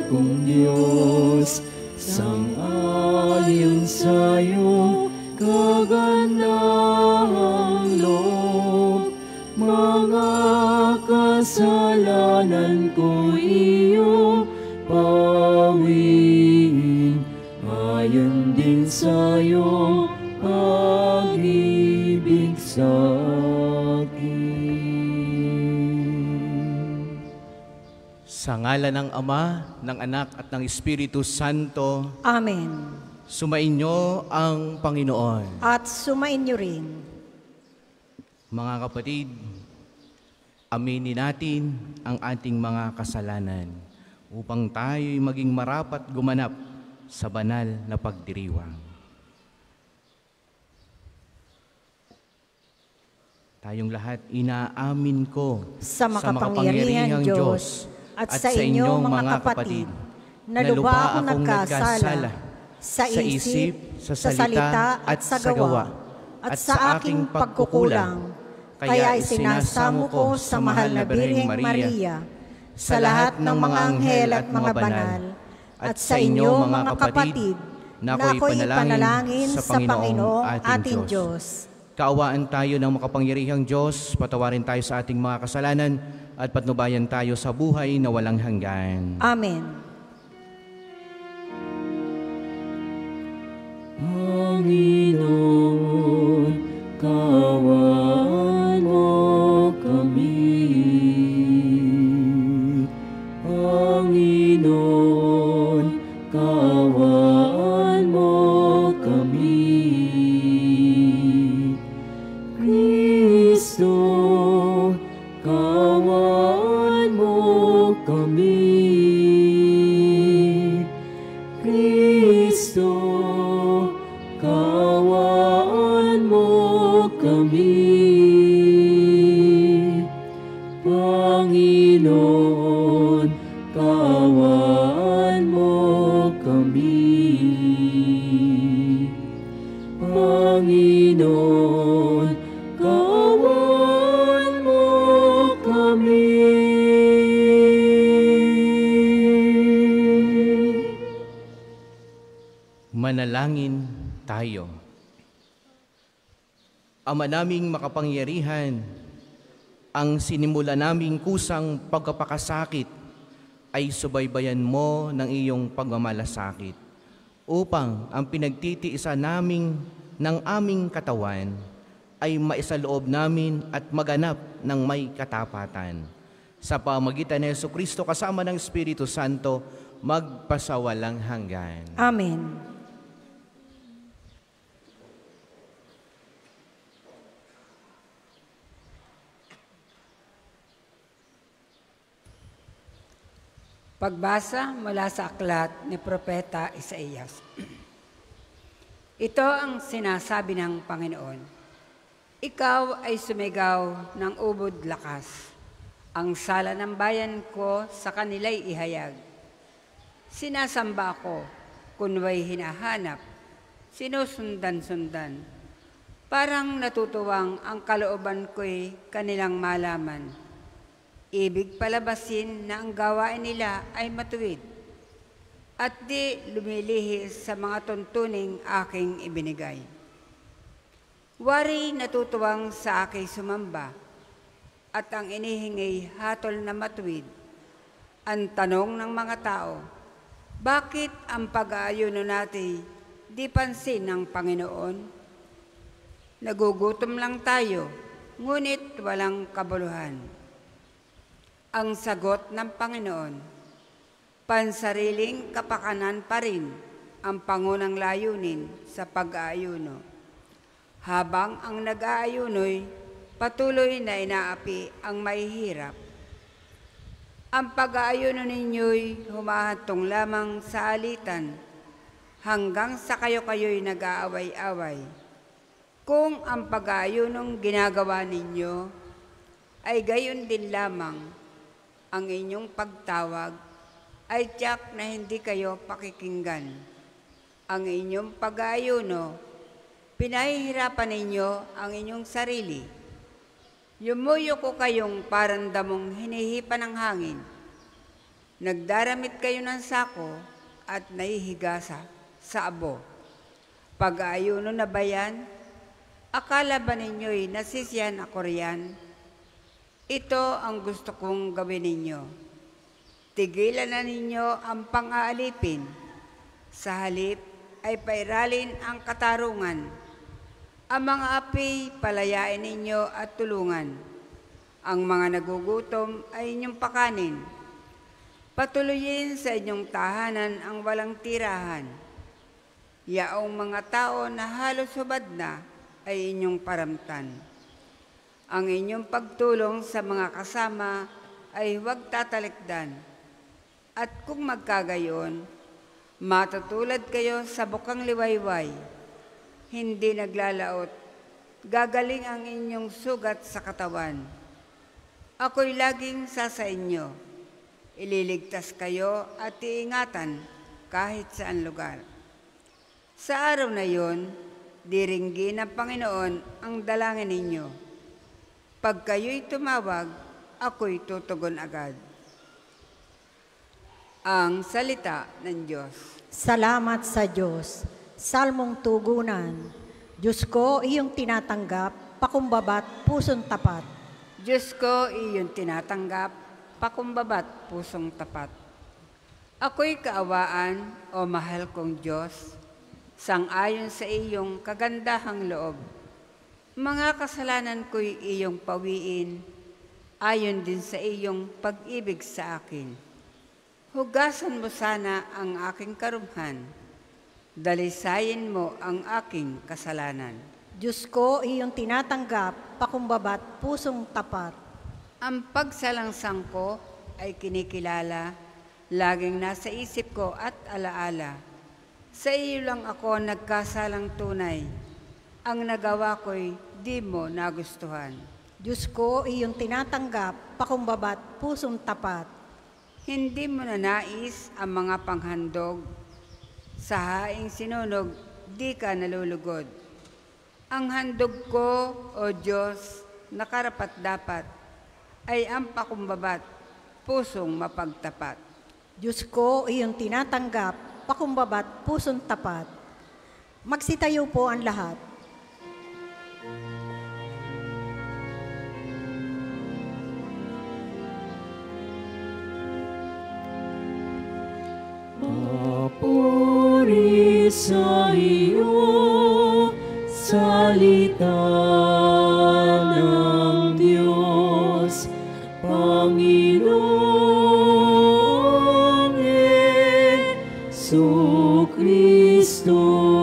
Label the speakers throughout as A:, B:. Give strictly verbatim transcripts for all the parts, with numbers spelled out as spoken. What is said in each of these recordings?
A: kong Diyos, sang-ayon sa iyong kagandahang loob. Mga kasalanan ko iyong pawiin, ayon din sa iyong pag-ibig sa akin.
B: Sa ngalan ng Ama, ng Anak at ng Espiritu Santo.
C: Amen.
B: Sumainyo ang Panginoon.
C: At sumainyo rin.
B: Mga kapatid, aminin natin ang ating mga kasalanan upang tayo'y maging marapat gumanap sa banal na pagdiriwang. Tayong lahat, inaamin ko
C: sa makapangyarihang Diyos at sa inyong mga kapatid, na lubha akong nagkasala sa isip, sa salita at sa gawa, at sa aking pagkukulang. Kaya isinasamo ko sa mahal na Birheng Maria, sa lahat ng mga anghel at mga banal, at sa inyo mga kapatid, na ako'y ipanalangin sa Panginoong ating Diyos.
B: Kaawaan tayo ng makapangyarihang Diyos, patawarin tayo sa ating mga kasalanan, at patnubayan tayo sa buhay na walang hanggan.
C: Amen.
A: Panginoon, kaawaan mo kami. Panginoon, kaawaan mo kami. Kristo, kaawaan mo kami. Kristo, kaawaan mo kami. Panginoon, kaawaan mo kami. Panginoon, kaawaan mo kami.
B: Manalangin tayo. Ama naming makapangyarihan, ang sinimula naming kusang pagkapakasakit ay subaybayan mo ng iyong pagmamalasakit upang ang pinagtitiisa naming ng aming katawan ay maisaloob namin at maganap ng may katapatan. Sa pamagitan ni Jesucristo kasama ng Espiritu Santo, magpasawalang hanggan.
C: Amen. Pagbasa mula sa aklat ni Propeta Isaías. Ito ang sinasabi ng Panginoon. Ikaw ay sumigaw ng ubod lakas. Ang sala ng bayan ko sa kanila'y ihayag. Sinasamba ko, kunway hinahanap, sinusundan-sundan. Parang natutuwang ang kalooban ko'y kanilang malaman. Ibig palabasin na ang gawain nila ay matuwid at di lumilihis sa mga tuntuning aking ibinigay. Wari natutuwang sa aking sumamba at ang inihingi hatol na matuwid. Ang tanong ng mga tao, bakit ang pag-aayuno natin di pansin ng Panginoon? Nagugutom lang tayo, ngunit walang kabuluhan. Ang sagot ng Panginoon, pansariling kapakanan pa rin ang pangunang layunin sa pag-aayuno. Habang ang nag-aayuno'y patuloy na inaapi ang mahihirap. Ang pag-aayuno ninyo'y humahantong lamang sa alitan hanggang sa kayo-kayo'y nag-aaway-away. Kung ang pag-aayunong ginagawa ninyo ay gayon din lamang, ang inyong pagtawag ay tiyak na hindi kayo pakikinggan. Ang inyong pag-aayuno, pinahihirapan ninyo ang inyong sarili. Yumuyo ko kayong parang damong hinihipan ng hangin.
D: Nagdaramit kayo ng sako at nahihiga sa, sa abo. Pag-aayuno na ba yan? Akala ba ninyo'y nasisiyan ako riyan? Ito ang gusto kong gawin ninyo. Tigilan na ninyo ang pang-aalipin. Sa halip ay pairalin ang katarungan. Ang mga api palayain ninyo at tulungan. Ang mga nagugutom ay inyong pakanin. Patuloyin sa inyong tahanan ang walang tirahan. Yaong mga tao na halos hubad na ay inyong paramtan. Ang inyong pagtulong sa mga kasama ay huwag tatalikdan. At kung magkagayon, matutulad kayo sa bukang liwayway, hindi naglalaot, gagaling ang inyong sugat sa katawan. Ako'y laging sa sa inyo. Ililigtas kayo at iingatan kahit saan lugar. Sa araw na yon, diringgin ng Panginoon ang dalangin ninyo. Pag kayo'y tumawag, ako'y tutugon agad. Ang salita ng Diyos.
C: Salamat sa Diyos. Salmong tugunan. Diyos ko, iyong tinatanggap, pakumbabat, pusong tapat.
D: Diyos ko, iyong tinatanggap, pakumbabat, pusong tapat. Ako'y kaawaan, o mahal kong Diyos, sang-ayon sa iyong kagandahang loob. Mga kasalanan ko'y iyong pawiin, ayon din sa iyong pag-ibig sa akin. Hugasan mo sana ang aking karumhan, dalisayin mo ang aking kasalanan.
C: Diyos ko, iyong tinatanggap, pakumbabat, pusong tapat.
D: Ang pagsalangsang ko ay kinikilala, laging nasa isip ko at alaala. Sa iyo lang ako nagkasalang tunay, ang nagawa ko'y di mo nagustuhan.
C: Diyos ko, iyong tinatanggap, pakumbabat, pusong tapat.
D: Hindi mo na nais ang mga panghandog, sa haing sinunog, di ka nalulugod. Ang handog ko, O Diyos, nakarapat-dapat, ay ang pakumbabat, pusong mapagtapat.
C: Diyos ko, iyong tinatanggap, pakumbabat, pusong tapat. Magsitayo po ang lahat.
A: Papuri sa iyo, salita ng Diyos, Panginoong Jesucristo.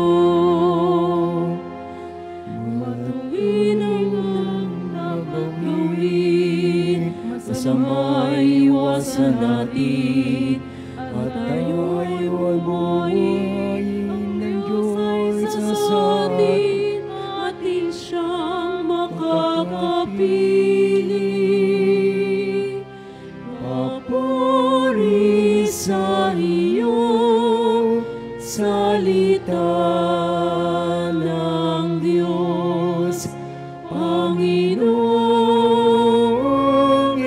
A: Matuwid ang nagagawin, masama'y iwasan natin, at tayo'y huwag buhayin ng Diyos sa atin, atin siyang makakapili. Papuri sa iyo, salita ng Diyos, Panginoong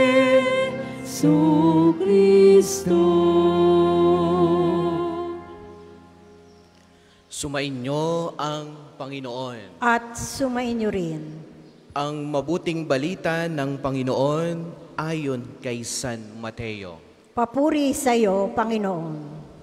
A: Jesucristo.
B: Sumainyo ang Panginoon.
C: At sumainyo rin.
B: Ang mabuting balita ng Panginoon ayon kay San Mateo.
C: Papuri sa iyo, Panginoon.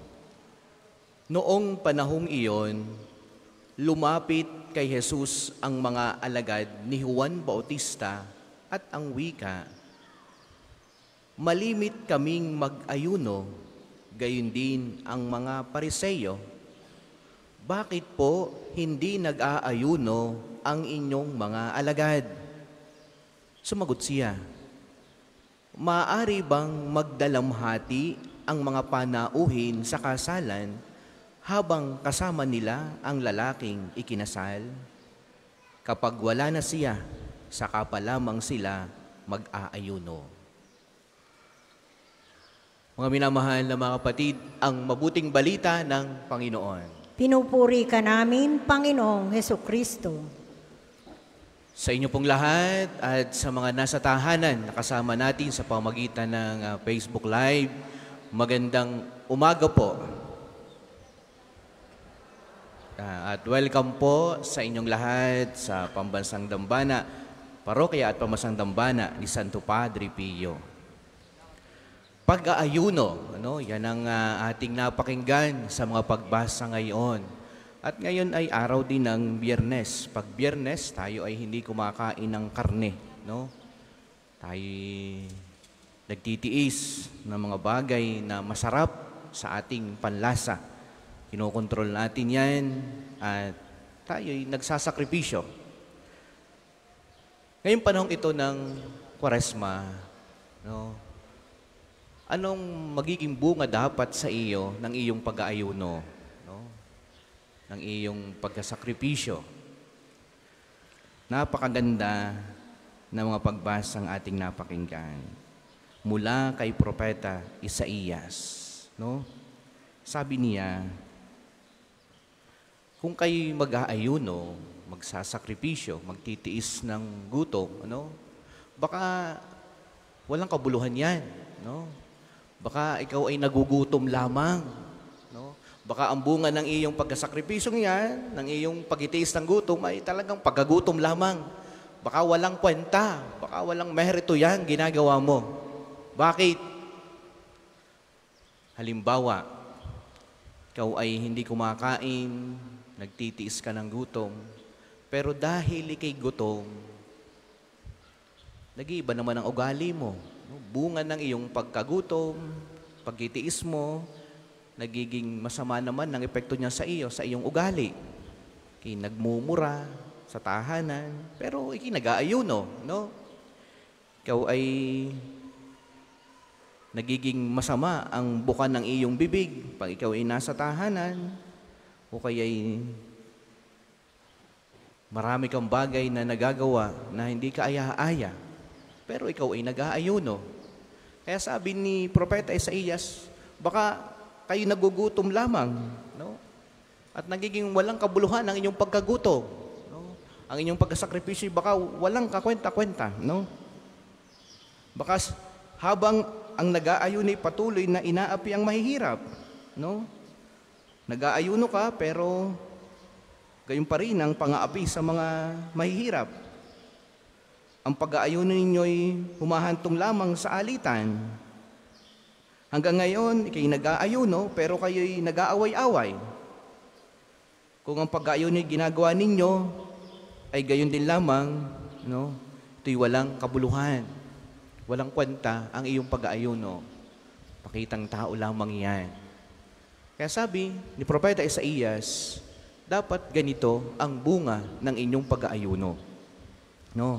B: Noong panahong iyon, lumapit kay Jesus ang mga alagad ni Juan Bautista at ang wika, "Malimit kaming mag-ayuno, gayon din ang mga Pariseyo. Bakit po hindi nag-aayuno ang inyong mga alagad?" Sumagot siya, "Maaari bang magdalamhati ang mga panauhin sa kasalan habang kasama nila ang lalaking ikinasal? Kapag wala na siya, saka pa lamang sila mag-aayuno." Mga minamahal na mga kapatid, ang mabuting balita ng Panginoon.
C: Pinupuri ka namin, Panginoong Hesukristo.
B: Sa inyo pong lahat at sa mga nasa tahanan na kasama natin sa pamagitan ng uh, Facebook Live, Magandang umaga po. Ah, At welcome po sa inyong lahat sa Pambansang Dambana, Parokya at Pambansang Dambana ni Santo Padre Pio. Pag-aayuno, ano, yan ang ah, ating napakinggan sa mga pagbasa ngayon. At ngayon ay araw din ng Biyernes. Pag Biyernes, tayo ay hindi kumakain ng karne, no? Tayo nagtitiis ng mga bagay na masarap sa ating panlasa. Kinokontrol natin yan at tayo'y nagsasakripisyo. Ngayong panahon ito ng Kwaresma, no, anong magiging bunga dapat sa iyo ng iyong pag-aayuno, no? Ng iyong pagkasakripisyo? Napakaganda ng mga pagbasang ating napakinggan mula kay Propeta Isaías, no? Sabi niya, kung kayo mag-aayuno, magsasakripisyo, magtitiis ng gutom, ano? Baka walang kabuluhan yan, no? Baka ikaw ay nagugutom lamang, no? Baka ang bunga ng iyong pagkasakripisyong yan, ng iyong pagtitiis ng gutom ay talagang pagkagutom lamang. Baka walang kwenta, baka walang merito yan ginagawa mo. Bakit? Halimbawa, ikaw ay hindi kumakain, nagtitiis ka ng gutom, pero dahil ikay gutom, nag-iiba naman ang ugali mo. Bunga ng iyong pagkagutom, pagtitiis mo, nagiging masama naman ang epekto niya sa iyo, sa iyong ugali. Kaya nagmumura sa tahanan, pero ikay nag-aayuno, no? Ikaw ay nagiging masama ang buka ng iyong bibig pag ikaw ay nasa tahanan, o kaya'y marami kang bagay na nagagawa na hindi ka aya-aya, pero ikaw ay nag-aayuno. Kaya sabi ni Propeta Isaías, baka kayo nagugutom lamang, no? At nagiging walang kabuluhan ang inyong pagkagutom. Ang inyong pagkasakripisyo, baka walang kakwenta-kwenta, no? Baka habang ang nag-aayuno ay patuloy na inaapi ang mahihirap, no? Nag-aayuno ka, pero gayon pa rin ang pang-aapi sa mga mahihirap. Ang pag-aayuno ninyo ay humahantong lamang sa alitan. Hanggang ngayon, ikay nag-aayuno, pero kayo'y nag-aaway-away. Kung ang pag-aayuno ay ginagawa ninyo, ay gayon din lamang, no? Ito'y walang kabuluhan, walang kwenta ang iyong pag-aayuno. Pakitang tao lamang yan. Kaya sabi ni Propeta Isaías, dapat ganito ang bunga ng inyong pag-aayuno, no?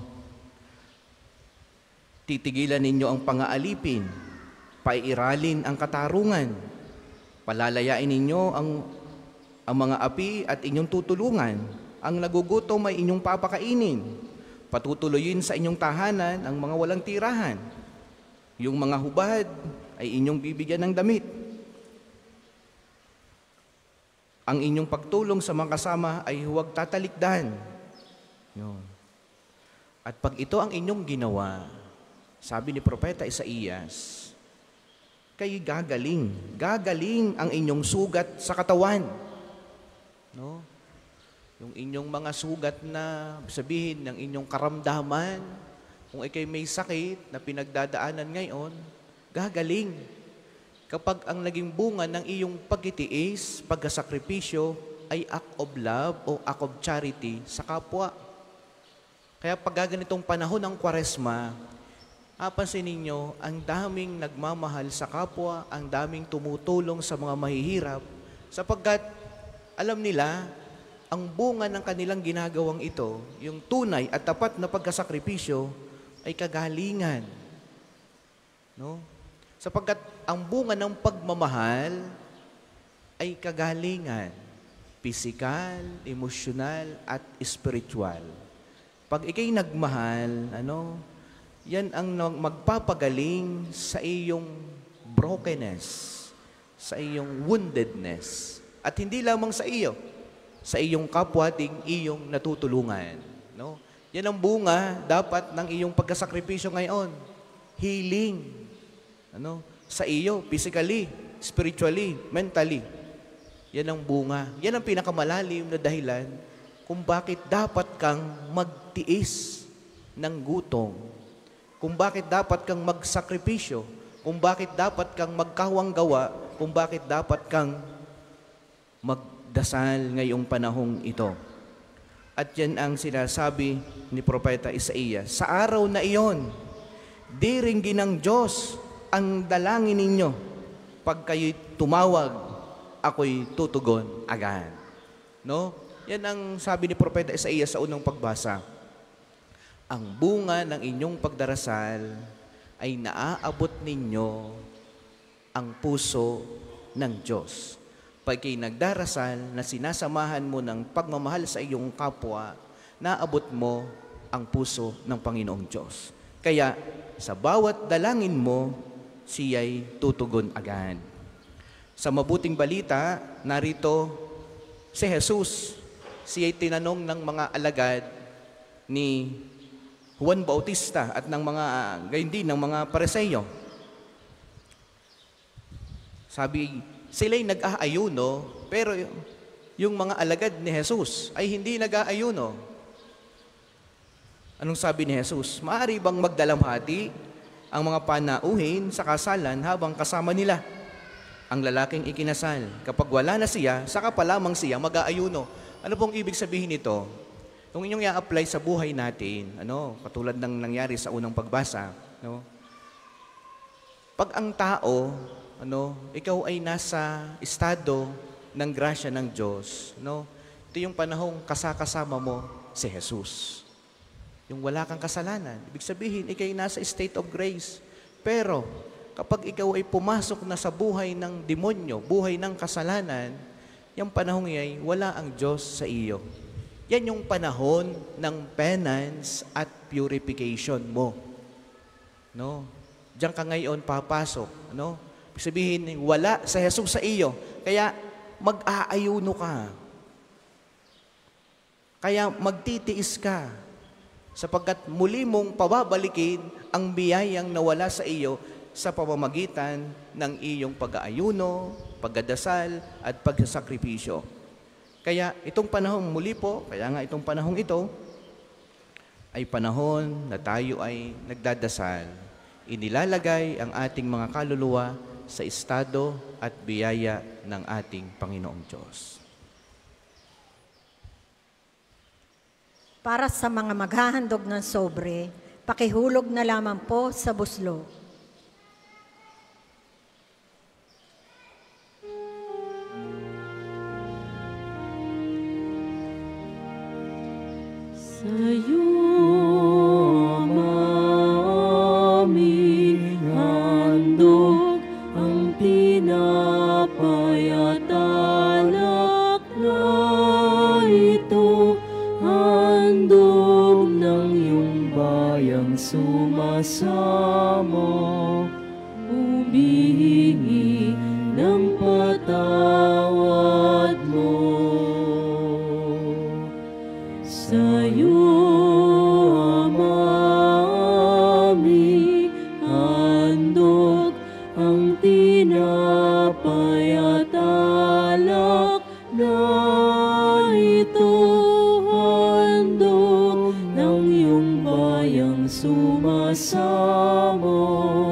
B: Titigilan ninyo ang pang-aalipin, paiiralin ang katarungan, palalayain ninyo ang, ang mga api at inyong tutulungan. Ang nagugutom ay inyong papakainin. Patutuloyin sa inyong tahanan ang mga walang tirahan. Yung mga hubad ay inyong bibigyan ng damit. Ang inyong pagtulong sa mga kasama ay huwag tatalikdan. Yun. At pag ito ang inyong ginawa, sabi ni Propeta Isaías, kayo gagaling. Gagaling ang inyong sugat sa katawan. No? Yung inyong mga sugat na sabihin ng inyong karamdaman, kung ikay may sakit na pinagdadaanan ngayon, gagaling. Kapag ang naging bunga ng iyong pagtitiis, pagkasakripisyo, ay act of love o act of charity sa kapwa. Kaya pag ganitong panahon ng Kwaresma, apansin ninyo, ang daming nagmamahal sa kapwa, ang daming tumutulong sa mga mahihirap, sapagkat alam nila, ang bunga ng kanilang ginagawang ito, yung tunay at tapat na pagkasakripisyo, ay kagalingan. No? Sapagkat ang bunga ng pagmamahal ay kagalingan. Pisikal, emosyonal, at spiritual. Pag ikay nagmahal, ano, yan ang magpapagaling sa iyong brokenness, sa iyong woundedness. At hindi lamang sa iyo, sa iyong kapwa ding iyong natutulungan. No? Yan ang bunga dapat ng iyong pagkasakripisyo ngayon. Healing. Ano? sa iyo, physically, spiritually, mentally. Yan ang bunga. Yan ang pinakamalalim na dahilan kung bakit dapat kang magtiis ng gutom, kung bakit dapat kang magsakripisyo, kung bakit dapat kang magkawang gawa, kung bakit dapat kang magdasal ngayong panahong ito. At yan ang sinasabi ni Propeta Isaías. Sa araw na iyon, diringgin ng Diyos ang dalangin ninyo. Pag kayo'y tumawag, ako'y tutugon agad. No? Yan ang sabi ni Propeta Isaías sa unang pagbasa. Ang bunga ng inyong pagdarasal ay naaabot ninyo ang puso ng Diyos. Pag kayo nagdarasal na sinasamahan mo ng pagmamahal sa iyong kapwa, naabot mo ang puso ng Panginoong Diyos. Kaya sa bawat dalangin mo, siya'y tutugon agad. Sa mabuting balita, narito si Jesus. Siya'y tinanong ng mga alagad ni Juan Bautista at ng mga, gayon din, ng mga Pariseo. Sabi, sila'y nag-aayuno, pero yung mga alagad ni Jesus ay hindi nag-aayuno. Anong sabi ni Jesus? Maaari bang magdalamhati ang mga panauhin sa kasalan habang kasama nila ang lalaking ikinasal? Kapag wala na siya, saka pa lamang siya mag-aayuno. Ano pong ibig sabihin nito? Kung inyong i-apply sa buhay natin, ano, katulad ng nangyari sa unang pagbasa, no? Pag ang tao, ano, ikaw ay nasa estado ng grasya ng Diyos, no? Ito yung panahong kasakasama mo si Jesus. Yung wala kang kasalanan. Ibig sabihin, ikaw ay nasa state of grace. Pero, kapag ikaw ay pumasok na sa buhay ng demonyo, buhay ng kasalanan, yung panahong ay wala ang Diyos sa iyo. Yan yung panahon ng penance at purification mo. No? Diyan ka ngayon papasok. No? Ibig sabihin, wala sa Jesus sa iyo. Kaya mag-aayuno ka. Kaya magtitiis ka. Sapagkat muli mong pababalikin ang biyayang nawala sa iyo sa pamamagitan ng iyong pag-aayuno, pagdadasal, at pagsasakripisyo. Kaya itong panahong muli po, kaya nga itong panahong ito, ay panahon na tayo ay nagdadasal. Inilalagay ang ating mga kaluluwa sa estado at biyaya ng ating Panginoong Diyos.
C: Para sa mga maghahandog ng sobre, pakihulog na lamang po sa buslo.
A: Sa'yo aming handog ang tinapay at alak na ito, handog ng iyong bayang sumasamo, humihingi ng patawad mo. Sa'yo aming handog ang tinapay at alak na ito, handog ng iyong bayang sumasamo,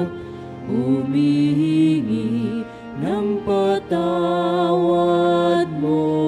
A: humihingi ng patawad mo.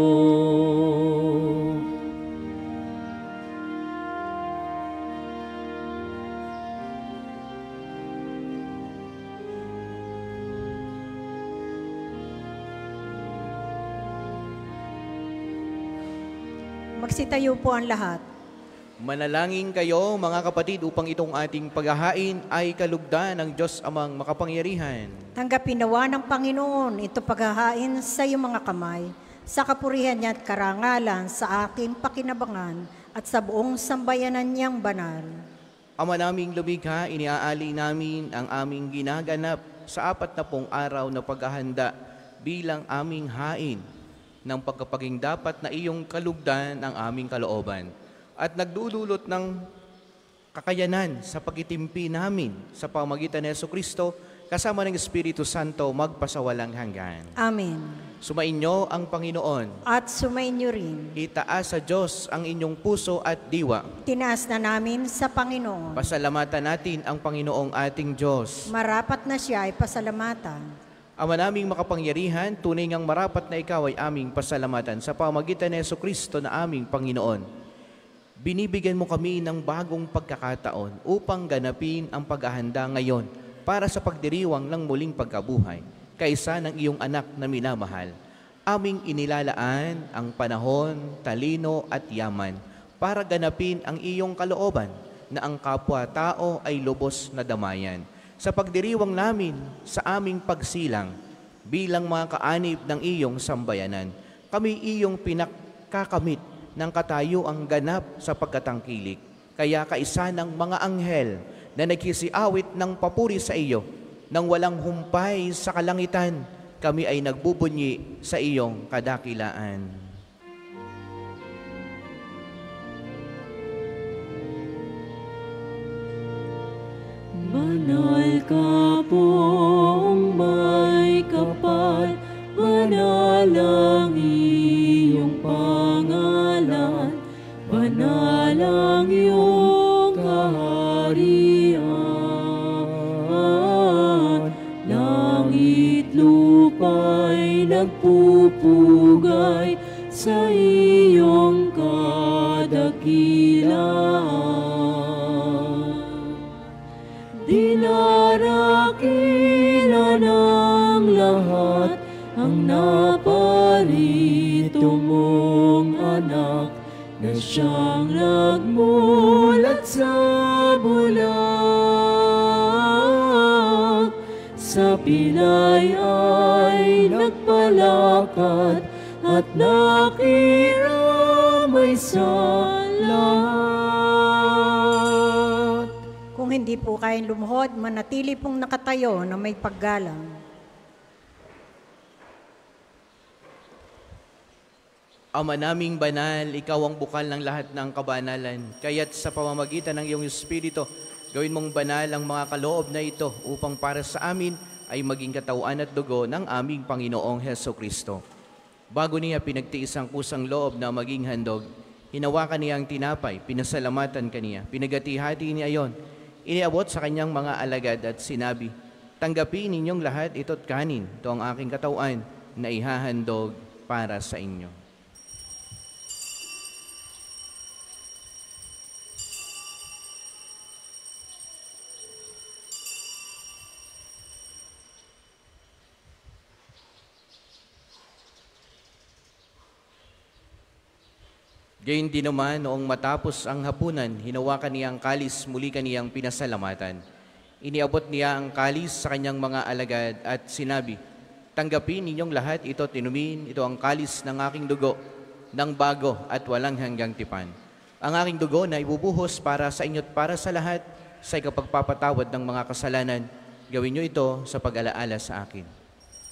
C: Magsitayo po ang lahat.
B: Manalangin kayo, mga kapatid, upang itong ating paghahain ay kalugdan ng Diyos amang makapangyarihan.
C: Tanggapin nawa ng Panginoon ito paghahain sa iyong mga kamay, sa kapurihan niya at karangalan sa aking pakinabangan at sa buong sambayanan niyang banal.
B: Ama naming lumikha, iniaali namin ang aming ginaganap sa apat na pong araw na paghahanda bilang aming hain ng pagkapaging dapat na iyong kalugdan ng aming kalooban at nagdudulot ng kakayanan sa pagitimpi namin sa pamagitan ni Jesucristo kasama ng Espiritu Santo, magpasawalang hanggan.
C: Amen.
B: Sumainyo ang Panginoon.
C: At sumainyo rin.
B: Itaas sa Diyos ang inyong puso at diwa.
C: Tinaas na namin sa Panginoon.
B: Pasalamatan natin ang Panginoong ating Diyos.
C: Marapat na siya ay pasalamatan.
B: Ama naming makapangyarihan, tunay ngang marapat na ikaw ay aming pasalamatan sa pamamagitan ni Jesucristo na aming Panginoon. Binibigyan mo kami ng bagong pagkakataon upang ganapin ang paghahanda ngayon para sa pagdiriwang ng muling pagkabuhay kaysa ng iyong anak na minamahal. Aming inilalaan ang panahon, talino at yaman para ganapin ang iyong kalooban na ang kapwa-tao ay lubos na damayan. Sa pagdiriwang namin sa aming pagsilang bilang mga kaanib ng iyong sambayanan, kami iyong pinakakamit ng katayuang ganap sa pagkatangkilik. Kaya kaisa ng mga anghel na nagkisiawit ng papuri sa iyo, nang walang humpay sa kalangitan, kami ay nagbubunyi sa iyong kadakilaan.
A: Banal ka pong may kapal, banal ang iyong pangalan, banal ang iyong kaharian. Langit lupa'y nagpupugay sa iyong kadakilaan. Dinarakila ng lahat ang naparito mong anak na siyang nagmulat sa bulag. Sa pilay ay nagpalakad at nakiramay sa lahat.
C: Kung hindi po kayang lumuhod, manatili pong nakatayo na may paggalang.
B: Ama naming banal, ikaw ang bukal ng lahat ng kabanalan. Kaya't sa pamamagitan ng iyong Espiritu, gawin mong banal ang mga kaloob na ito upang para sa amin ay maging katawan at dugo ng aming Panginoong Hesukristo. Bago niya pinagtiis ang kusang loob na maging handog, hinawakan niya ang tinapay, pinasalamatan kaniya, pinagati-hati niya ayon, iniabot sa kanyang mga alagad at sinabi, tanggapin ninyong lahat ito't kanin, ito ang aking katawan na ihahandog para sa inyo. Gayon din naman, noong matapos ang hapunan, hinawakan niya ang kalis, muli kaniyang pinasalamatan. Iniabot niya ang kalis sa kanyang mga alagad at sinabi, tanggapin ninyong lahat ito, tinumin, ito ang kalis ng aking dugo, ng bago at walang hanggang tipan. Ang aking dugo na ibubuhos para sa inyo't para sa lahat sa ikapagpapatawad ng mga kasalanan. Gawin niyo ito sa pag-alaala sa akin.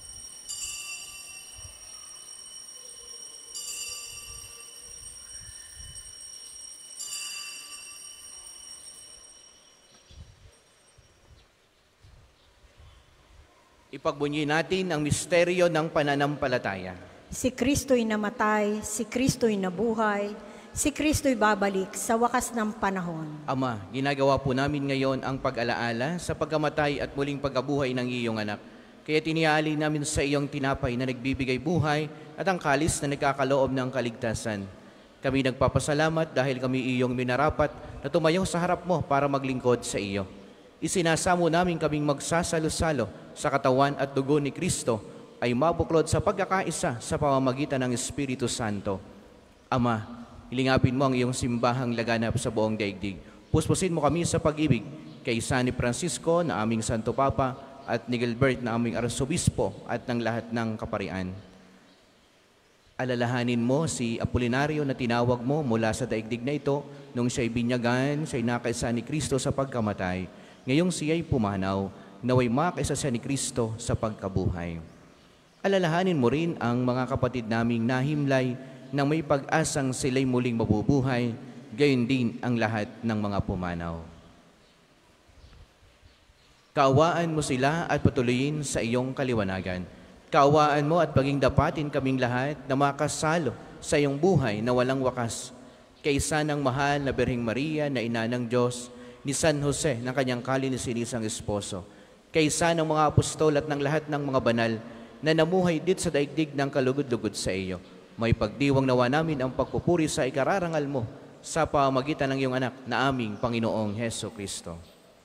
B: Ipagbunyi natin ang misteryo ng pananampalataya.
C: Si Kristo'y namatay, si Kristo'y nabuhay, si Kristo'y babalik sa wakas ng panahon.
B: Ama, ginagawa po namin ngayon ang pag-alaala sa pagkamatay at muling pagkabuhay ng iyong anak. Kaya tiniali namin sa iyong tinapay na nagbibigay buhay at ang kalis na nagkakaloob ng kaligtasan. Kami nagpapasalamat dahil kami iyong minarapat na tumayo sa harap mo para maglingkod sa iyo. Isinasamo namin kaming magsasalo-salo sa katawan at dugo ni Kristo ay mabuklod sa pagkakaisa sa pamamagitan ng Espiritu Santo. Ama, hilingapin mo ang iyong simbahang laganap sa buong daigdig. Puspusin mo kami sa pag-ibig kay San Francisco na aming Santo Papa at ni Gilbert na aming Arsobispo at ng lahat ng kaparian. Alalahanin mo si Apolinario na tinawag mo mula sa daigdig na ito nung siya'y binyagan, siya'y nakaisa ni Kristo sa pagkamatay. Ngayong siya'y pumanaw, naway makaisa siya ni Kristo sa pagkabuhay. Alalahanin mo rin ang mga kapatid naming nahimlay na may pag-asang sila'y muling mabubuhay, gayon din ang lahat ng mga pumanaw. Kaawaan mo sila at patuloyin sa iyong kaliwanagan. Kaawaan mo at paging dapatin kaming lahat na makasalo sa iyong buhay na walang wakas. Kaysa ng mahal na Birheng Maria na ina ng Diyos, ni San Jose ng kanyang kalininisang esposo, kaysa ng mga apostol at ng lahat ng mga banal na namuhay dit sa daigdig ng kalugod-lugod sa iyo. May pagdiwang nawa namin ang pagpupuri sa ikararangal mo sa pamagitan ng iyong anak na aming Panginoong Heso Kristo.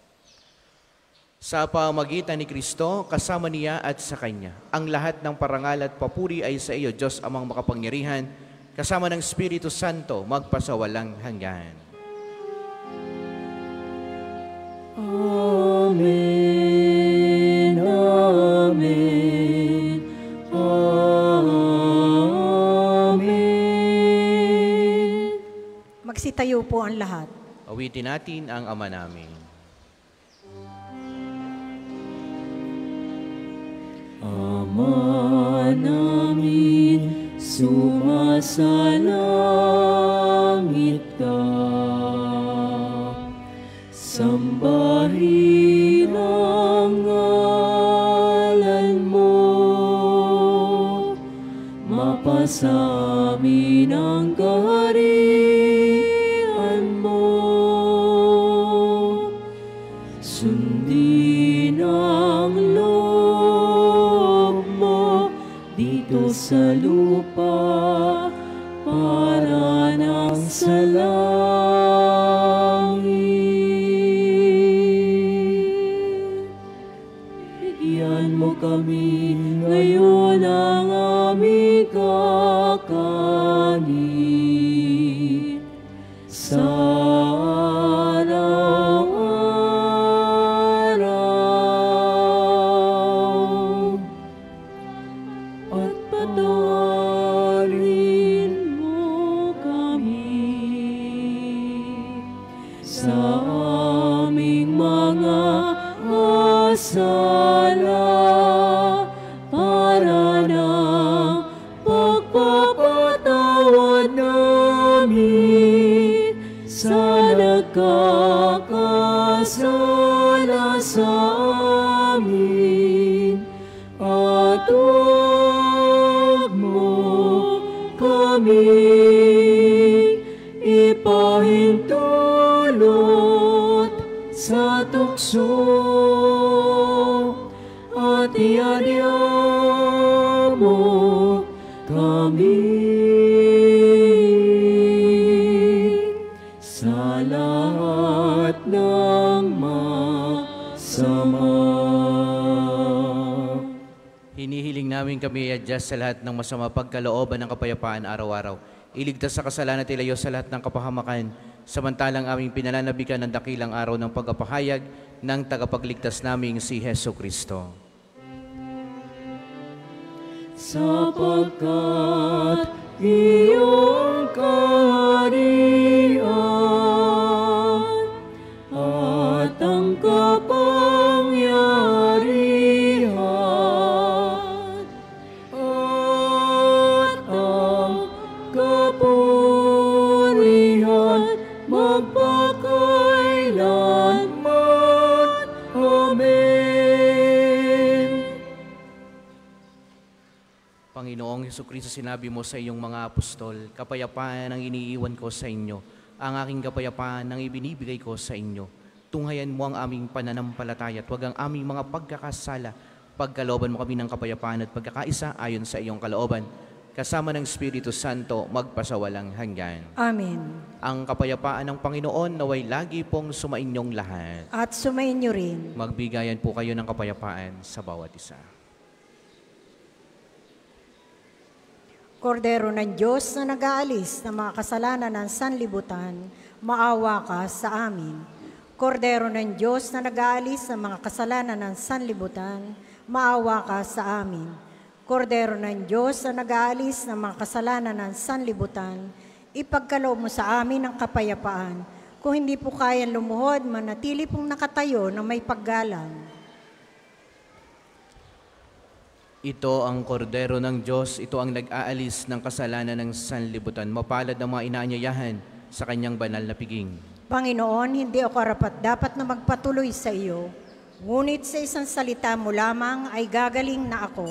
B: Sa pamagitan ni Kristo, kasama niya at sa Kanya, ang lahat ng parangal at papuri ay sa iyo, Diyos amang makapangyarihan, kasama ng Espiritu Santo, magpasawalang hanggan.
A: Amen, amen, amen.
C: Magsitayo po ang lahat.
B: Awitin natin ang Ama namin.
A: Ama namin, sumasalangit ka. Sambahin ang ngalan mo, mapasamin ang kaharian mo. Sundin ang loob mo dito sa lupa para nang sa langit. Bigyan mo kami ngayon ang aming kakanin sa araw-araw, at patawarin mo kami sa aming mga sala para ng pagpapatawad namin sa nagkakasala sa amin, at huwag mo kami ipahintulot sa tukso, at iadya mo kami sa lahat ng masama.
B: Hinihiling namin kami i-adjust sa lahat ng masama pagkalooban ng kapayapaan araw-araw. Iligtas sa kasalanan at ilayo sa lahat ng kapahamakan, samantalang aming pinananabikan ng dakilang araw ng pagpapahayag ng tagapagligtas naming si Heso Kristo.
A: Sapagkat iyong kaharian at ang kapangyarihan at ang kapurihan magpakailanman. Amen.
B: Panginoong Jesucristo, sinabi mo sa iyong mga apostol, kapayapaan ang iniiwan ko sa inyo, ang aking kapayapaan ang ibinibigay ko sa inyo. Tunghayan mo ang aming pananampalataya at huwag ang aming mga pagkakasala. Pagkalooban mo kami ng kapayapaan at pagkakaisa ayon sa iyong kalooban. Kasama ng Espiritu Santo, magpasawalang hanggan.
C: Amen.
B: Ang kapayapaan ng Panginoon naway lagi pong sumainyong lahat.
C: At sumainyo rin.
B: Magbigayan po kayo ng kapayapaan sa bawat isa.
C: Kordero ng Diyos na nag-aalis ng mga kasalanan ng sanlibutan, maawa ka sa amin. Kordero ng Diyos na nag-aalis ng mga kasalanan ng sanlibutan, maawa ka sa amin. Kordero ng Diyos na nag-aalis ng mga kasalanan ng sanlibutan, ipagkaloob mo sa amin ang kapayapaan. Kung hindi po kayang lumuhod, manatili pong nakatayo na may paggalang.
B: Ito ang kordero ng Diyos, ito ang nag-aalis ng kasalanan ng sanlibutan. Mapalad ang mga inaanyayahan sa kanyang banal na piging.
C: Panginoon, hindi ako karapat dapat na magpatuloy sa iyo, Ngunit sa isang salita mo lamang ay gagaling na ako.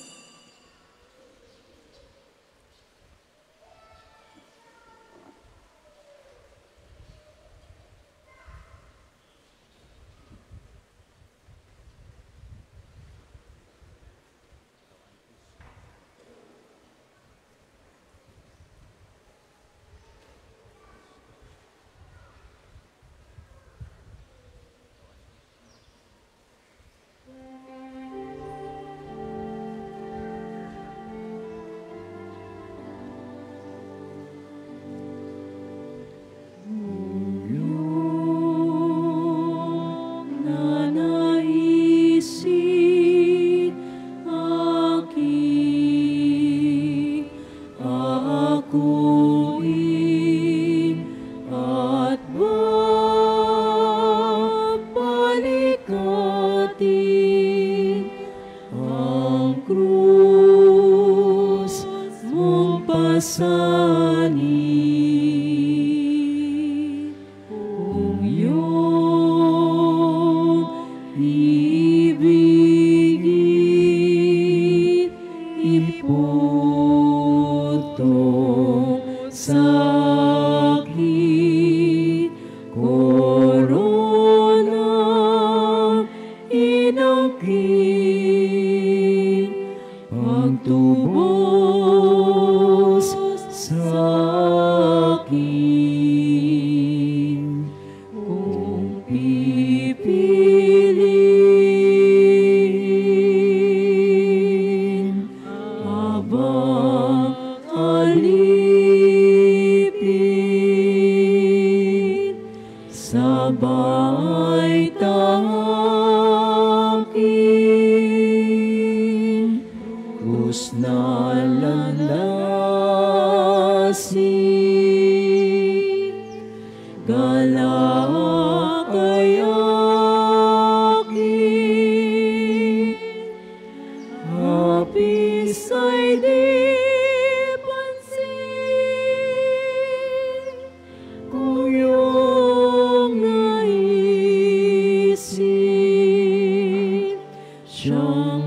A: Nanaisin aking akuin at babalikatin ang krus mong pasanin. Kung iyong ibigin, iputong sa akin koronang inangkin, pagtubos sa akin. Kung pipiliin habang alipin, sabay tangkin, krus na landasin, galak ay akin, hapis ay di pansin, kung iyong naisin, siyang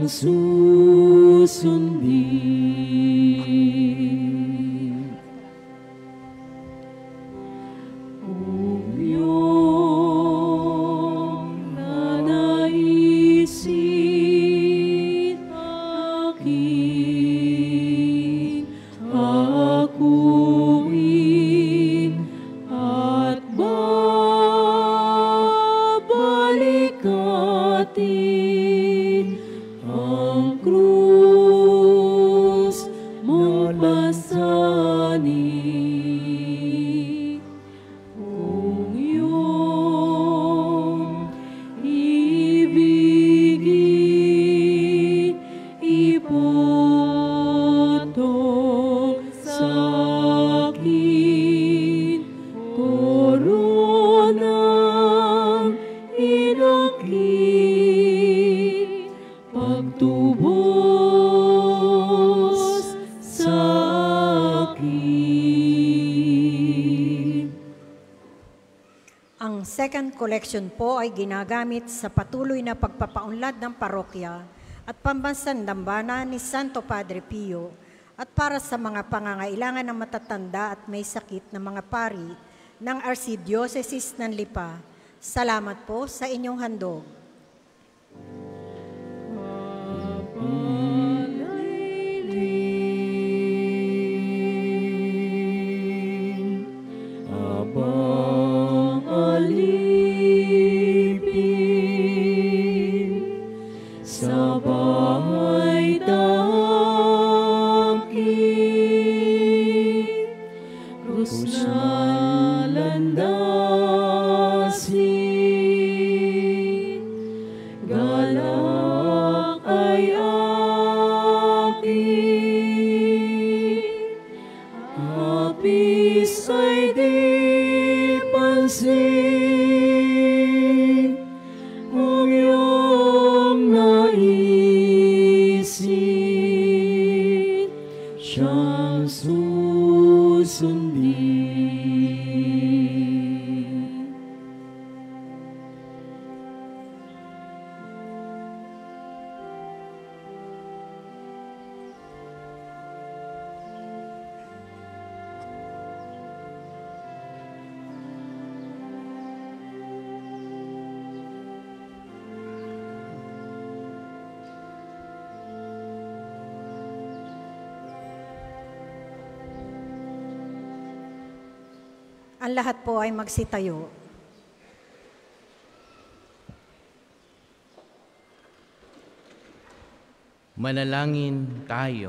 A: susundin. Kung iyong nanaisin aking akuin at babalikatin ang krus mong pasanin. Kung iyong ibigin, iputong sa akin koronang inangkin, pagtubos sa akin.
C: Ang second collection po ay ginagamit sa patuloy na pagpapaunlad ng parokya at pambansang dambana ni Santo Padre Pio at para sa mga pangangailangan ng matatanda at may sakit na mga pari ng Archdiocese ng Lipa. Salamat po sa inyong handog.
A: Abang alipin, sabay tangkin, krus na landasin, galak ay akin, hapis ay di pansin, kung iyong naisin, siyang susundin.
C: Ang lahat po ay magsitayo.
B: Manalangin tayo.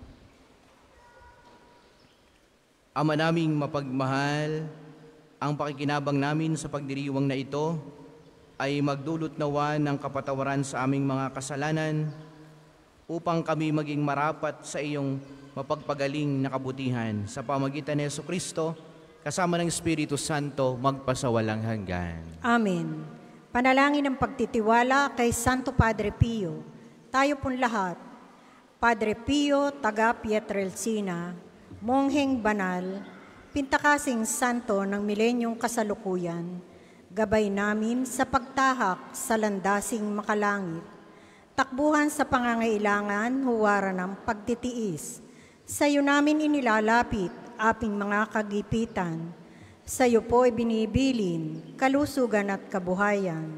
B: Ama naming mapagmahal, ang pakikinabang namin sa pagdiriwang na ito ay magdulot nawa ng kapatawaran sa aming mga kasalanan upang kami maging marapat sa iyong mapagpagaling na kabutihan sa pamagitan ni Jesucristo kasama ng Espiritu Santo magpasawalang hanggan.
C: Amen. Panalangin ng pagtitiwala kay Santo Padre Pio. Tayo pong lahat, Padre Pio, taga Pietrelcina, mongheng banal, pintakasing santo ng milenyong kasalukuyan, gabay namin sa pagtahak sa landasing makalangit, takbuhan sa pangangailangan, huwara ng pagtitiis. Sa iyo namin inilalapit aping mga kagipitan, sa iyo po ibinibilin kalusugan at kabuhayan.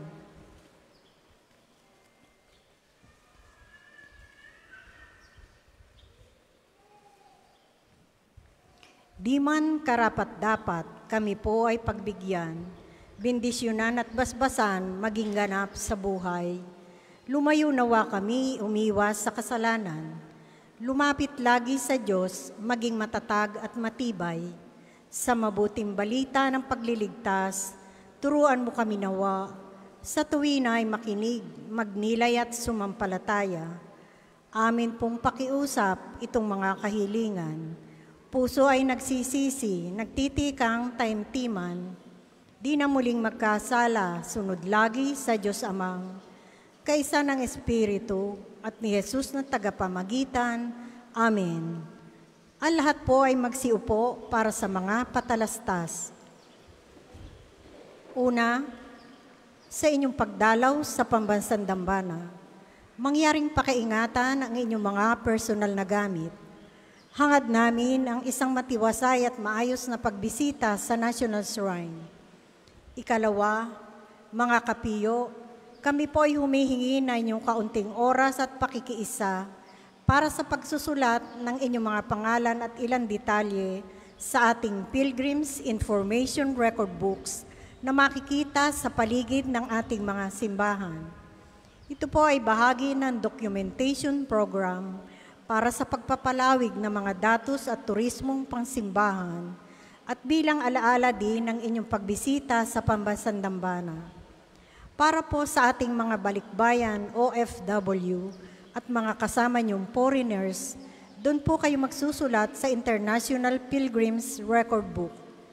C: Di man karapat-dapat kami po ay pagbigyan, bendisyonan at basbasan maging ganap sa buhay. Lumayo nawa kami umiwas sa kasalanan. Lumapit lagi sa Diyos, maging matatag at matibay. Sa mabuting balita ng pagliligtas, turuan mo kami nawa. Sa tuwin ay makinig, magnilay at sumampalataya. Amin pong pakiusap itong mga kahilingan. Puso ay nagsisisi, nagtitikang taimtiman, di na muling magkasala, sunod lagi sa Diyos Amang, kaisa ng Espiritu at ni Jesus na tagapamagitan. Amen. Ang lahat po ay magsiupo para sa mga patalastas. Una, sa inyong pagdalaw sa pambansang dambana, mangyaring pakiingatan ang inyong mga personal na gamit. Hangad namin ang isang matiwasay at maayos na pagbisita sa National Shrine. Ikalawa, mga kapiyo, kami po ay humihingi na inyong kaunting oras at pakikiisa para sa pagsusulat ng inyong mga pangalan at ilang detalye sa ating Pilgrim's Information Record Books na makikita sa paligid ng ating mga simbahan. Ito po ay bahagi ng documentation program para sa pagpapalawig ng mga datos at turismong pangsimbahan at bilang alaala din ng inyong pagbisita sa pambansang dambana. Para po sa ating mga balikbayan O F W at mga kasama niyong foreigners, doon po kayo magsusulat sa International Pilgrims Record Book.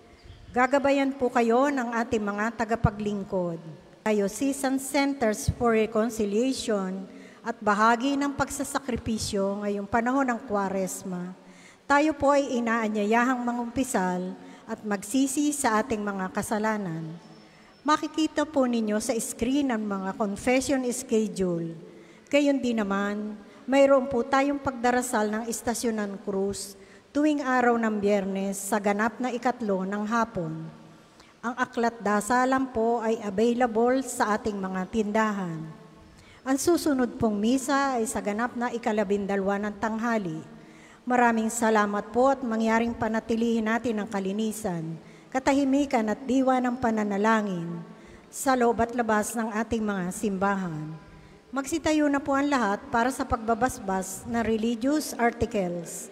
C: Gagabayan po kayo ng ating mga tagapaglingkod, Diocesan Centers for Reconciliation, at bahagi ng pagsasakripisyo ngayong panahon ng Kwaresma. Tayo po ay inaanyayahang mangumpisal at magsisi sa ating mga kasalanan. Makikita po ninyo sa screen ang mga confession schedule. Gayon din naman, mayroon po tayong pagdarasal ng Istasyon ng Cruz tuwing araw ng Biyernes sa ganap na ikatlo ng hapon. Ang aklat dasalan po ay available sa ating mga tindahan. Ang susunod pong misa ay sa ganap na ikalabindalwa ng tanghali. Maraming salamat po at mangyaring panatilihin natin ang kalinisan, katahimikan at diwa ng pananalangin sa loob at labas ng ating mga simbahan. Magsitayo na po ang lahat para sa pagbabasbas na religious articles.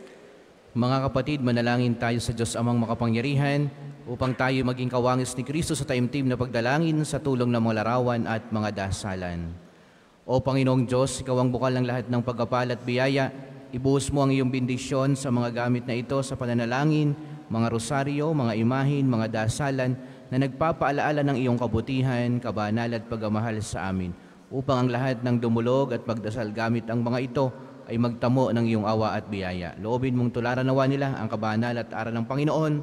B: Mga kapatid, manalangin tayo sa Diyos Amang makapangyarihan upang tayo maging kawangis ni Kristo sa taimtim na pagdalangin sa tulong ng mga larawan at mga dasalan. O Panginoong Diyos, Ikaw ang bukal ng lahat ng pagkapal at biyaya. Ibuhos mo ang iyong bendisyon sa mga gamit na ito sa pananalangin, mga rosaryo, mga imahin, mga dasalan na nagpapaalaala ng iyong kabutihan, kabanal at pagmamahal sa amin, upang ang lahat ng dumulog at magdasal gamit ang mga ito ay magtamo ng iyong awa at biyaya. Loobin mong tularan nawa nila ang kabanal at aral ng Panginoon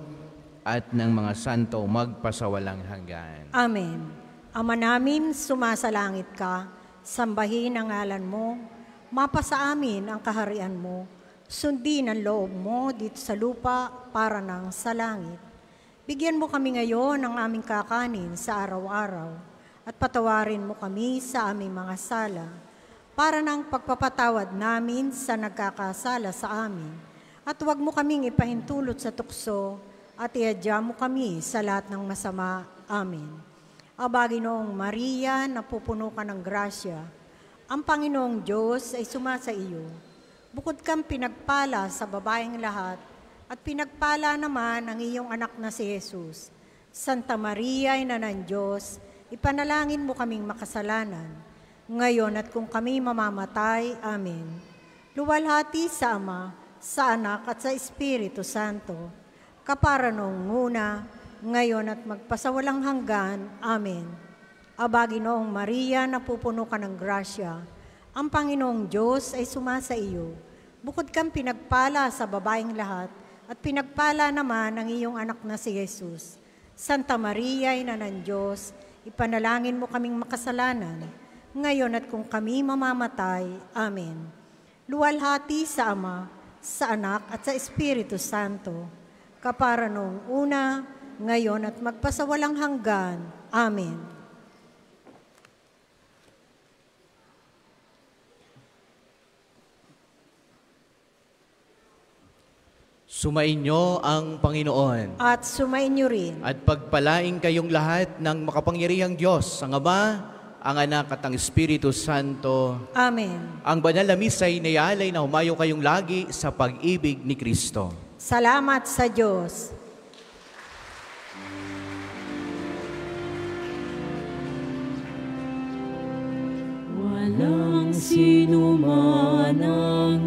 B: at ng mga santo magpasawalang hanggan.
C: Amen. Ama namin, sumasalangit ka, sambahin ang ngalan mo, mapasa amin ang kaharian mo, sundin ang loob mo dito sa lupa para nang sa langit. Bigyan mo kami ngayon ng aming kakanin sa araw-araw at patawarin mo kami sa aming mga sala para nang pagpapatawad namin sa nagkakasala sa amin. At huwag mo kaming ipahintulot sa tukso at iadya mo kami sa lahat ng masama. Amen. Aba, Ginoong Maria, napupuno ka ng grasya, ang Panginoong Diyos ay sumasa iyo. Bukod kang pinagpala sa babaeng lahat, at pinagpala naman ang iyong anak na si Jesus. Santa Maria, Ina ng Diyos, ipanalangin mo kaming makasalanan, ngayon at kung kami mamamatay. Amen. Luwalhati sa Ama, sa Anak at sa Espiritu Santo, kapara noong una, ngayon at magpasawalang hanggan. Amen. Aba, Ginoong Maria, napupuno ka ng grasya, ang Panginoong Diyos ay sumasa iyo. Bukod kang pinagpala sa babaeng lahat, at pinagpala naman ang iyong anak na si Jesus. Santa Maria, Ina ng Diyos, ipanalangin mo kaming makasalanan, ngayon at kung kami mamamatay. Amen. Luwalhati sa Ama, sa Anak at sa Espiritu Santo, kapara noong una, ngayon at magpasawalang hanggan. Amen.
B: Sumainyo ang Panginoon.
C: At sumainyo rin.
B: At pagpalaing kayong lahat ng makapangyarihang Diyos, ang Ama, ang Anak at ang Espiritu Santo.
C: Amen.
B: Ang banal na misa ay nayalay na humayo kayong lagi sa pag-ibig ni Kristo.
C: Salamat sa Diyos.
A: Walang sinuman ang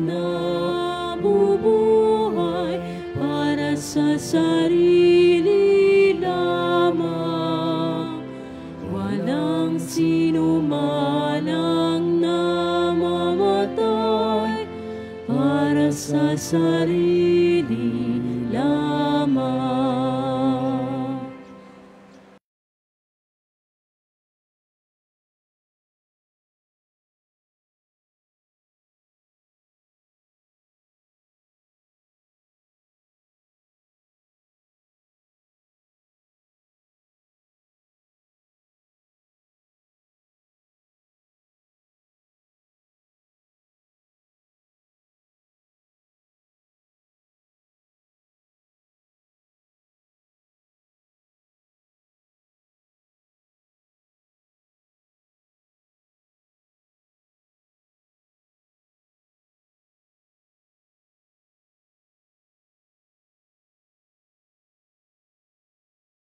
A: nabubuhay para sa sarili lamang. Walang sinuman ang namamatay para sa sarili lamang.